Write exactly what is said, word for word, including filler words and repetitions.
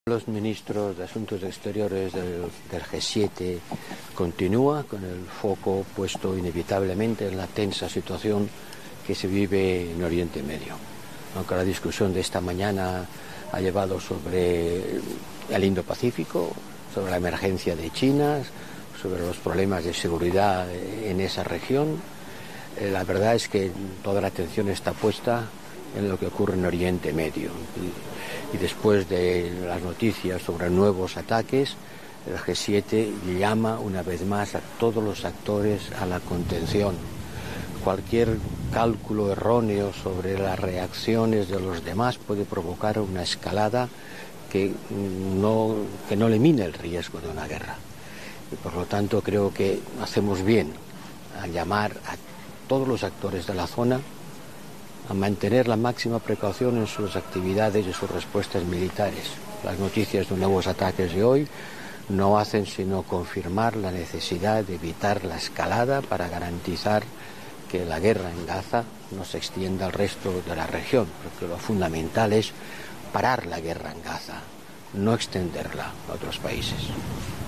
Los ministros de Asuntos Exteriores del, del G siete continúa con el foco puesto inevitablemente en la tensa situación que se vive en Oriente Medio. Aunque la discusión de esta mañana ha llevado sobre el Indo-Pacífico, sobre la emergencia de China, sobre los problemas de seguridad en esa región, la verdad es que toda la atención está puesta en lo que ocurre en Oriente Medio. Y, y después de las noticias sobre nuevos ataques, el G siete llama una vez más a todos los actores a la contención. Cualquier cálculo erróneo sobre las reacciones de los demás puede provocar una escalada que no, que no elimine el riesgo de una guerra. Y por lo tanto creo que hacemos bien a llamar a todos los actores de la zona a mantener la máxima precaución en sus actividades y sus respuestas militares. Las noticias de nuevos ataques de hoy no hacen sino confirmar la necesidad de evitar la escalada para garantizar que la guerra en Gaza no se extienda al resto de la región, porque lo fundamental es parar la guerra en Gaza, no extenderla a otros países.